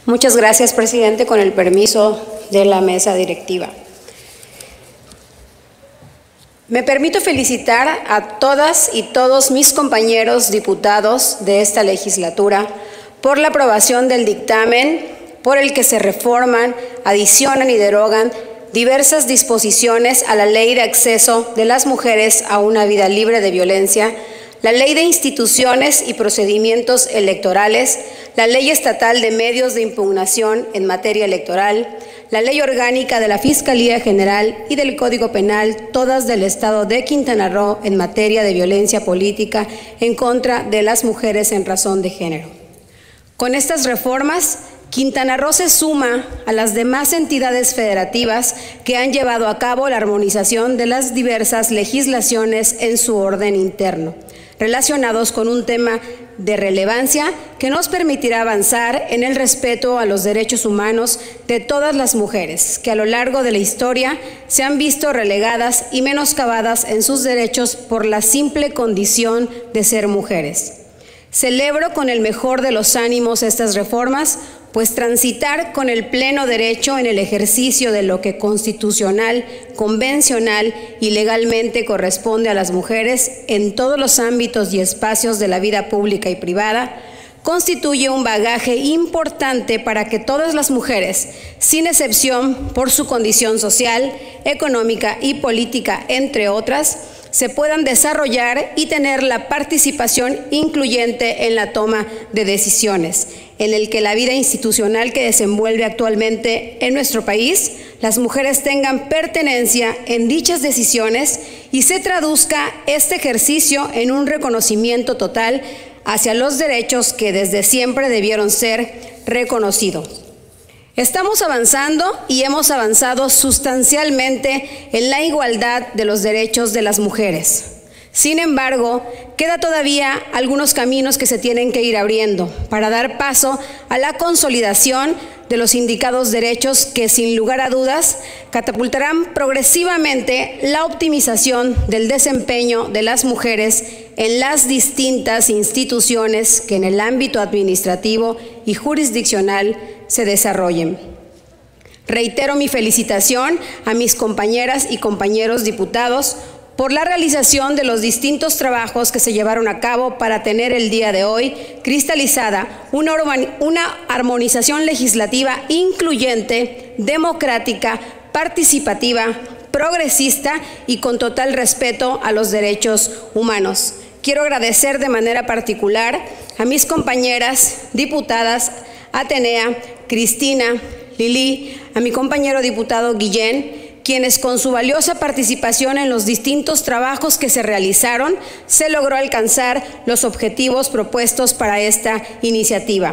Muchas gracias, presidente, con el permiso de la mesa directiva. Me permito felicitar a todas y todos mis compañeros diputados de esta legislatura por la aprobación del dictamen por el que se reforman, adicionan y derogan diversas disposiciones a la Ley de Acceso de las Mujeres a una Vida Libre de Violencia, la Ley de Instituciones y Procedimientos Electorales, la Ley Estatal de Medios de Impugnación en materia electoral, la Ley Orgánica de la Fiscalía General y del Código Penal, todas del Estado de Quintana Roo en materia de violencia política en contra de las mujeres en razón de género. Con estas reformas, Quintana Roo se suma a las demás entidades federativas que han llevado a cabo la armonización de las diversas legislaciones en su orden interno, relacionados con un tema de relevancia que nos permitirá avanzar en el respeto a los derechos humanos de todas las mujeres que a lo largo de la historia se han visto relegadas y menoscabadas en sus derechos por la simple condición de ser mujeres. Celebro con el mejor de los ánimos estas reformas, pues transitar con el pleno derecho en el ejercicio de lo que constitucional, convencional y legalmente corresponde a las mujeres en todos los ámbitos y espacios de la vida pública y privada, constituye un bagaje importante para que todas las mujeres, sin excepción por su condición social, económica y política, entre otras, se puedan desarrollar y tener la participación incluyente en la toma de decisiones, en el que la vida institucional que desenvuelve actualmente en nuestro país, las mujeres tengan pertenencia en dichas decisiones y se traduzca este ejercicio en un reconocimiento total hacia los derechos que desde siempre debieron ser reconocidos. Estamos avanzando y hemos avanzado sustancialmente en la igualdad de los derechos de las mujeres. Sin embargo, queda todavía algunos caminos que se tienen que ir abriendo para dar paso a la consolidación de los indicados derechos que, sin lugar a dudas, catapultarán progresivamente la optimización del desempeño de las mujeres en las distintas instituciones que en el ámbito administrativo y jurisdiccional se desarrollen. Reitero mi felicitación a mis compañeras y compañeros diputados por la realización de los distintos trabajos que se llevaron a cabo para tener el día de hoy cristalizada una armonización legislativa incluyente, democrática, participativa, progresista y con total respeto a los derechos humanos. Quiero agradecer de manera particular a mis compañeras diputadas Atenea, Cristina, Lili, a mi compañero diputado Guillén, quienes con su valiosa participación en los distintos trabajos que se realizaron, se logró alcanzar los objetivos propuestos para esta iniciativa.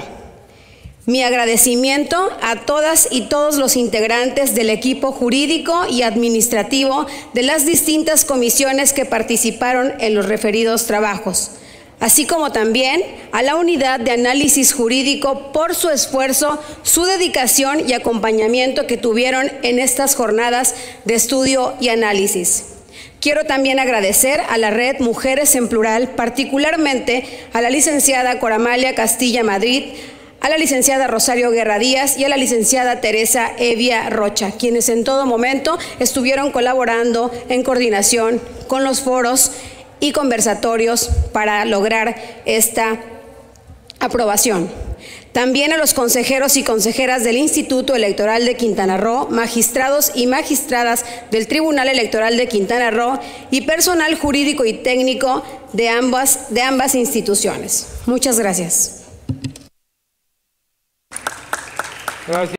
Mi agradecimiento a todas y todos los integrantes del equipo jurídico y administrativo de las distintas comisiones que participaron en los referidos trabajos, así como también a la unidad de análisis jurídico por su esfuerzo, su dedicación y acompañamiento que tuvieron en estas jornadas de estudio y análisis. Quiero también agradecer a la Red Mujeres en Plural, particularmente a la licenciada Coramalia Castilla Madrid, a la licenciada Rosario Guerra Díaz y a la licenciada Teresa Evia Rocha, quienes en todo momento estuvieron colaborando en coordinación con los foros y conversatorios para lograr esta aprobación. También a los consejeros y consejeras del Instituto Electoral de Quintana Roo, magistrados y magistradas del Tribunal Electoral de Quintana Roo y personal jurídico y técnico de ambas instituciones. Muchas gracias. Gracias.